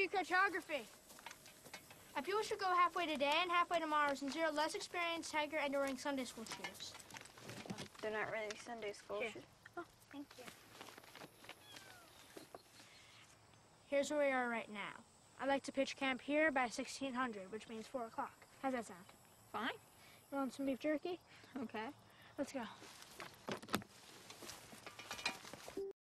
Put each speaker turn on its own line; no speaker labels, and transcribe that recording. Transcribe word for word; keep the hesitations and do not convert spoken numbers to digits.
do cartography. I feel we should go halfway today and halfway tomorrow since you're a less experienced hiker and during Sunday school shoots.
They're not really Sunday school
Here.
shoots. Oh, thank you.
Here's where we are right now. I'd like to pitch camp here by sixteen hundred, which means four o'clock. How's that sound?
Fine.
You want some beef jerky?
Okay.
Let's go.